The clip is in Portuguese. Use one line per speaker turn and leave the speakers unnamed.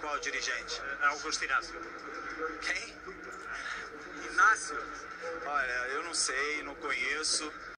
qual dirigente?
Augusto Inácio.
Quem?
Inácio?
Olha, eu não sei, não conheço.